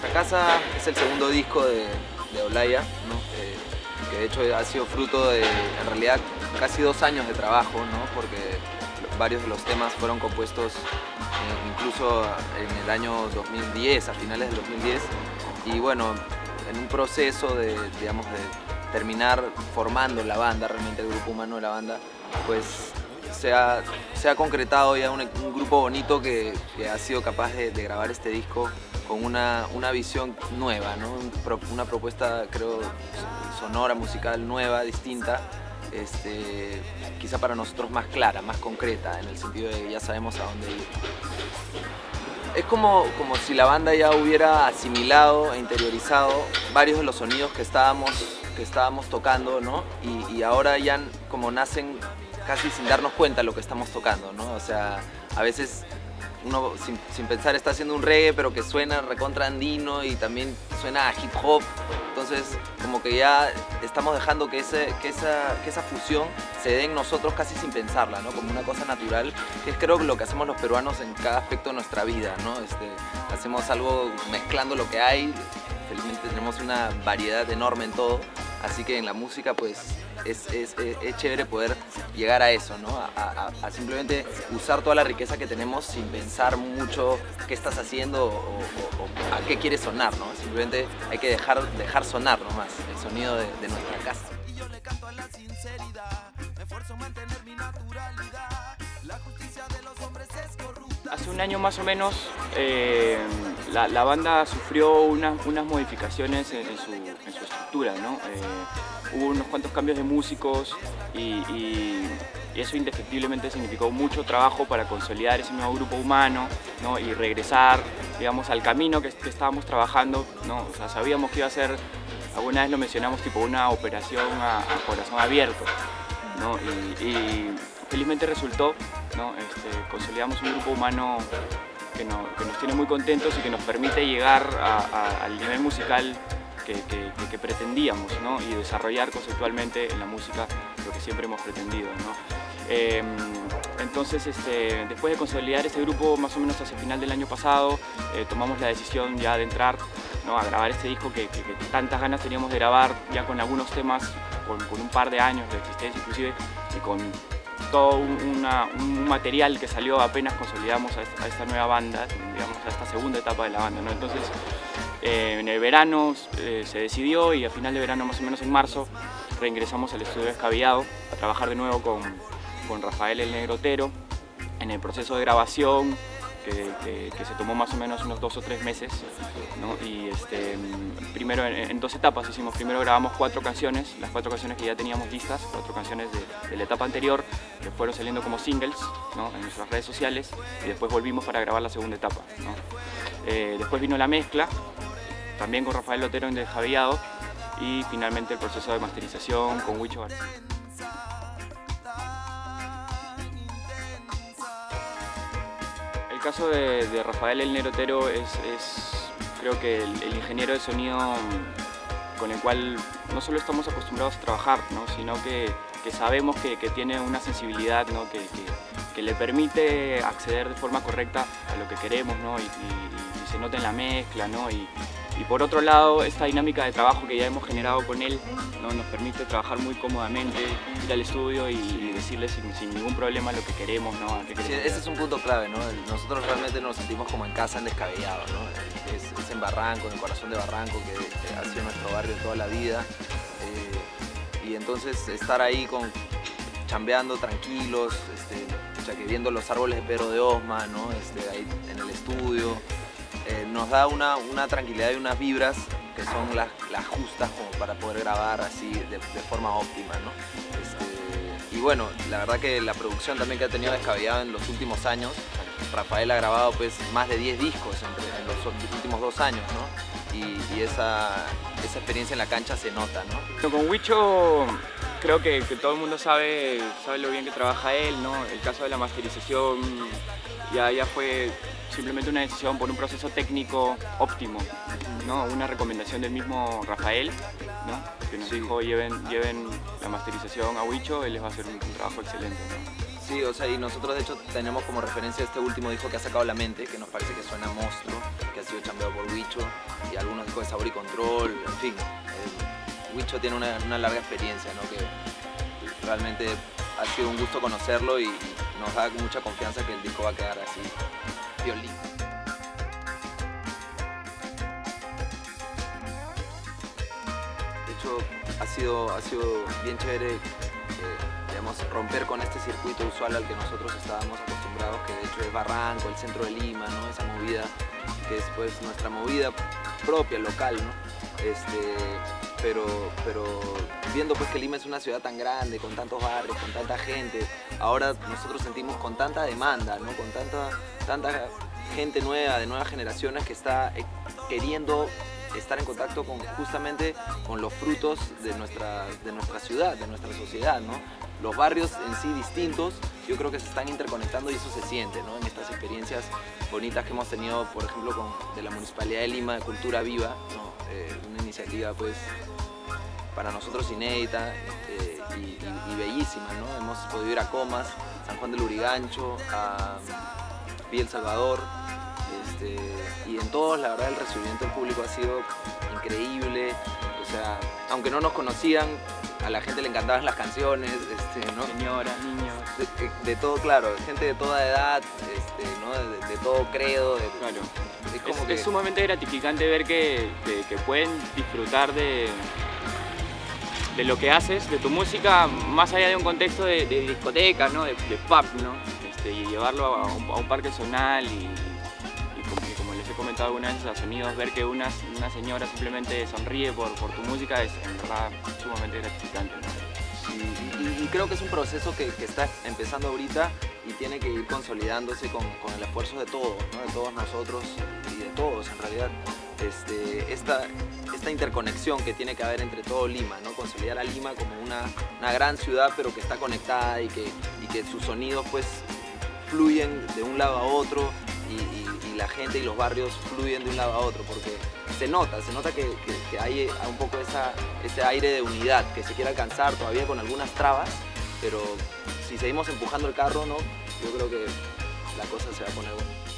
Nuestra Casa es el segundo disco de Olaya, ¿no? Que de hecho ha sido fruto de, en realidad, casi 2 años de trabajo, ¿no? Porque varios de los temas fueron compuestos incluso en el año 2010, a finales del 2010, y bueno, en un proceso de, digamos, de terminar formando la banda, realmente el grupo humano de la banda, pues se ha concretado ya un grupo bonito que ha sido capaz de grabar este disco con una visión nueva, ¿no? Una propuesta, creo, sonora, musical nueva, distinta, quizá para nosotros más clara, más concreta, en el sentido de que ya sabemos a dónde ir. Es como si la banda ya hubiera asimilado e interiorizado varios de los sonidos que estábamos tocando, ¿no? Y ahora ya como nacen casi sin darnos cuenta de lo que estamos tocando, ¿no? O sea, a veces uno sin pensar está haciendo un reggae pero que suena recontra andino y también suena a hip hop, entonces como que ya estamos dejando que esa fusión se dé en nosotros casi sin pensarla, ¿no? Como una cosa natural, que es creo lo que hacemos los peruanos en cada aspecto de nuestra vida, ¿no? Hacemos algo mezclando lo que hay, felizmente tenemos una variedad enorme en todo, así que en la música pues es chévere poder llegar a eso, ¿no? A simplemente usar toda la riqueza que tenemos sin pensar mucho qué estás haciendo o a qué quieres sonar, ¿no? Simplemente hay que dejar sonar nomás el sonido de nuestra casa. Y yo le canto a la sinceridad, me esfuerzo a mantener mi naturalidad, la justicia de los hombres es corrupta. Hace un año más o menos la banda sufrió unas modificaciones en su estructura, ¿no? Hubo unos cuantos cambios de músicos y eso indefectiblemente significó mucho trabajo para consolidar ese nuevo grupo humano, ¿no? Y regresar, digamos, al camino que estábamos trabajando, ¿no? O sea, sabíamos que iba a ser, alguna vez lo mencionamos, tipo una operación a corazón abierto, ¿no? Y felizmente resultó, ¿no? Consolidamos un grupo humano que nos tiene muy contentos y que nos permite llegar al nivel musical que pretendíamos, ¿no? Y desarrollar conceptualmente en la música lo que siempre hemos pretendido, ¿no? Entonces, después de consolidar este grupo más o menos hacia el final del año pasado, tomamos la decisión ya de entrar, ¿no? A grabar este disco que tantas ganas teníamos de grabar, ya con algunos temas, con un par de años de existencia inclusive, y con todo un material que salió apenas consolidamos a esta nueva banda, digamos, a esta segunda etapa de la banda, ¿no? Entonces, en el verano se decidió y a final de verano, más o menos en marzo, reingresamos al estudio Descabellado a trabajar de nuevo con Rafael el Negro Otero en el proceso de grabación que se tomó más o menos unos 2 o 3 meses, ¿no? Y primero en 2 etapas hicimos. Primero grabamos 4 canciones, las 4 canciones que ya teníamos listas, 4 canciones de la etapa anterior que fueron saliendo como singles, ¿no? En nuestras redes sociales, y después volvimos para grabar la segunda etapa, ¿no? Después vino la mezcla, también con Rafael Otero en Descabellado, y finalmente el proceso de masterización con Huicho García. El caso de Rafael el Negro Otero es creo que el ingeniero de sonido con el cual no solo estamos acostumbrados a trabajar, ¿no? Sino que sabemos que tiene una sensibilidad, ¿no? que le permite acceder de forma correcta a lo que queremos, ¿no? Y se nota en la mezcla, ¿no? Y por otro lado, esta dinámica de trabajo que ya hemos generado con él, ¿no? Nos permite trabajar muy cómodamente, ir al estudio y decirle sin ningún problema lo que queremos, ¿no? Sí, ese es un punto clave, ¿no? Nosotros realmente nos sentimos como en casa, en Descabellado, ¿no? Es en Barranco, en el corazón de Barranco, que ha sido nuestro barrio toda la vida. Y entonces estar ahí chambeando tranquilos, que viendo los árboles de Pedro de Osma, ¿no? Ahí en el estudio, nos da una tranquilidad y unas vibras que son las justas como para poder grabar así de forma óptima, ¿no? Y bueno, la verdad que la producción también que ha tenido Descabellado en los últimos años, Rafael ha grabado pues más de 10 discos en los últimos 2 años, ¿no? Y esa experiencia en la cancha se nota, ¿no? Con Huicho creo que todo el mundo sabe lo bien que trabaja él, ¿no? El caso de la masterización ya fue simplemente una decisión por un proceso técnico óptimo, ¿no? Una recomendación del mismo Rafael, ¿no? Que nos dijo lleven la masterización a Huicho, él les va a hacer un trabajo excelente, ¿no? Sí, o sea, y nosotros de hecho tenemos como referencia este último disco que ha sacado La Mente, que nos parece que suena monstruo, que ha sido chambeado por Huicho, y disco de Sabor y Control, en fin. Huicho tiene una larga experiencia, ¿no? Que realmente ha sido un gusto conocerlo y nos da mucha confianza que el disco va a quedar así, violín. De hecho, ha sido bien chévere, digamos, romper con este circuito usual al que nosotros estábamos acostumbrados, que de hecho es Barranco, el centro de Lima, ¿no? Esa movida que es pues nuestra movida propia, local, ¿no? Pero viendo pues que Lima es una ciudad tan grande, con tantos barrios, con tanta gente, ahora nosotros sentimos con tanta demanda, ¿no? Con tanta gente nueva, de nuevas generaciones que está queriendo estar en contacto justamente con los frutos de nuestra ciudad, de nuestra sociedad, ¿no? Los barrios en sí distintos, yo creo que se están interconectando y eso se siente, ¿no? En estas experiencias bonitas que hemos tenido, por ejemplo, de la Municipalidad de Lima, de Cultura Viva, ¿no? Una iniciativa pues para nosotros inédita y bellísima, ¿no? Hemos podido ir a Comas, San Juan del Urigancho, a Villa El Salvador, y en todos la verdad el recibimiento del público ha sido increíble, o sea, aunque no nos conocían, a la gente le encantaban las canciones, ¿no? Señoras, niños. De todo, claro, gente de toda edad, ¿no? de todo credo. Claro. Es como es sumamente gratificante ver que pueden disfrutar de lo que haces, de tu música, más allá de un contexto de discoteca, ¿no? de pub, ¿no? Y llevarlo a un parque zonal y como les he comentado algunas veces a Sonidos, ver que una señora simplemente sonríe por tu música es en verdad sumamente gratificante, ¿no? Y creo que es un proceso que está empezando ahorita y tiene que ir consolidándose con el esfuerzo de todos, ¿no? De todos nosotros y de todos en realidad. Esta interconexión que tiene que haber entre todo Lima, ¿no? Consolidar a Lima como una gran ciudad pero que está conectada y que sus sonidos pues fluyen de un lado a otro y la gente y los barrios fluyen de un lado a otro, porque se nota que hay un poco ese aire de unidad que se quiere alcanzar todavía con algunas trabas, pero si seguimos empujando el carro, ¿no? Yo creo que la cosa se va a poner buena.